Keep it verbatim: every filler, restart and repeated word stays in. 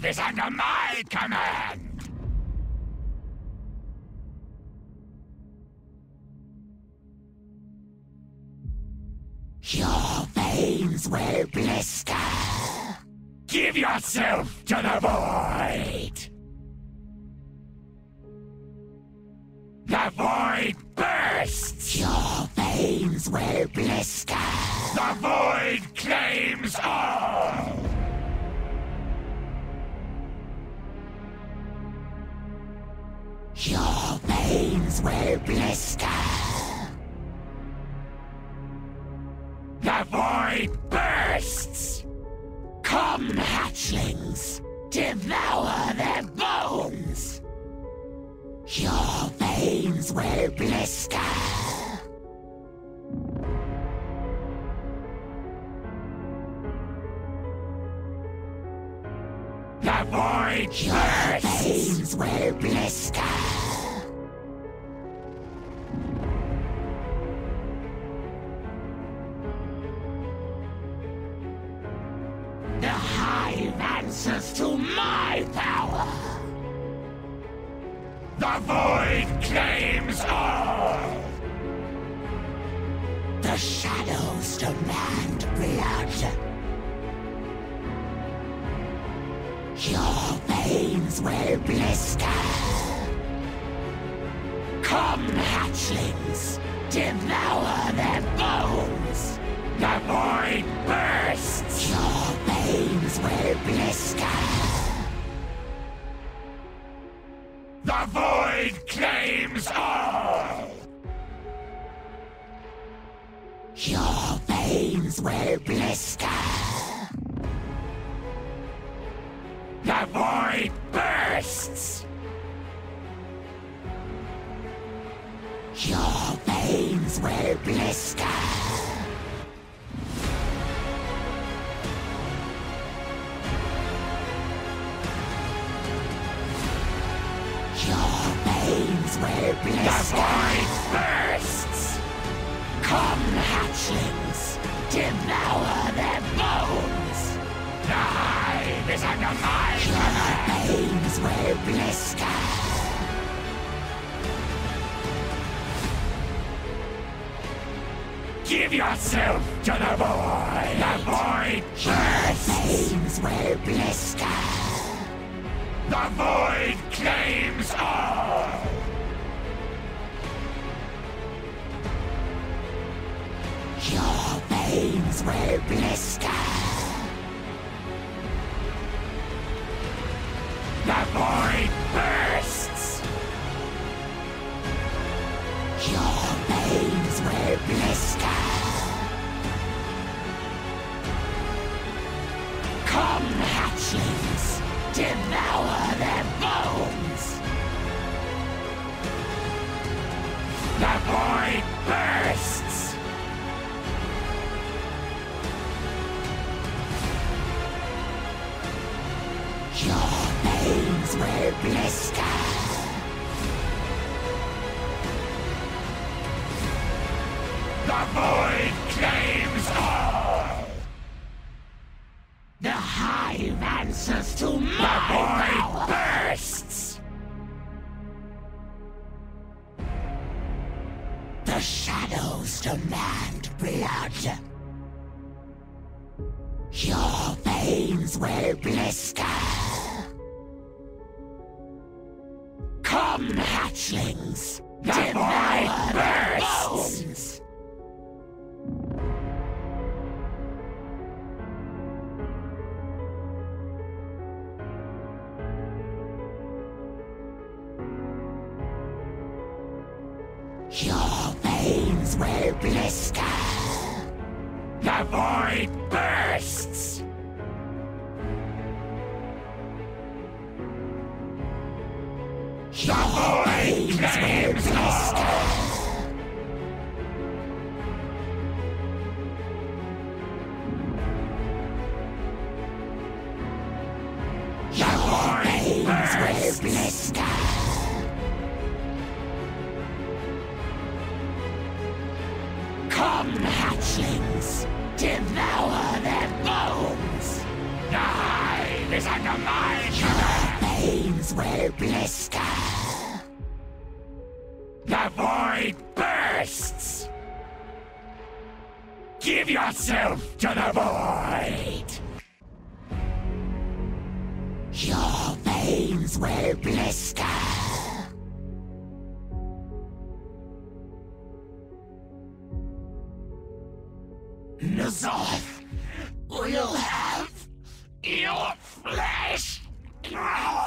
hive is under my command! Your veins will blister! Give yourself to the void! The void bursts! Your veins will blister! The void claims all! Your veins will blister! The void bursts! Come, hatchlings! Devour their bones! Your veins will blister! The void bursts! Your veins will blister! The hive answers to my power! The void claims all! The shadows demand blood! Your veins will blister! Come, hatchlings! Devour their bones! The void bursts! Your veins will blister! The void claims all! Your veins will blister! The void bursts! Your veins will blister! Your veins will blister! The void bursts! Come, hatchlings! Devour their bones! The hive is under my command! Your veins will blister! Give yourself to the void! The void bursts! Your veins will blister! The void claims all! Your veins will blister! The void bursts! Your veins will blister! Come, hatchlings! Devour their bones! The void bursts! Your veins will blister! The void claims all! The hive answers to my power! The void bursts! The shadows demand blood! Your veins will blister! Come, hatchlings! The void bursts! Your veins will blister! The void bursts! The void claims all! The void bursts! Blister! Come, hatchlings! Devour their bones! The hive is under my command! Veins will blister! The void bursts! Give yourself to the void! Your veins will blister! Ny'alotha will have your flesh!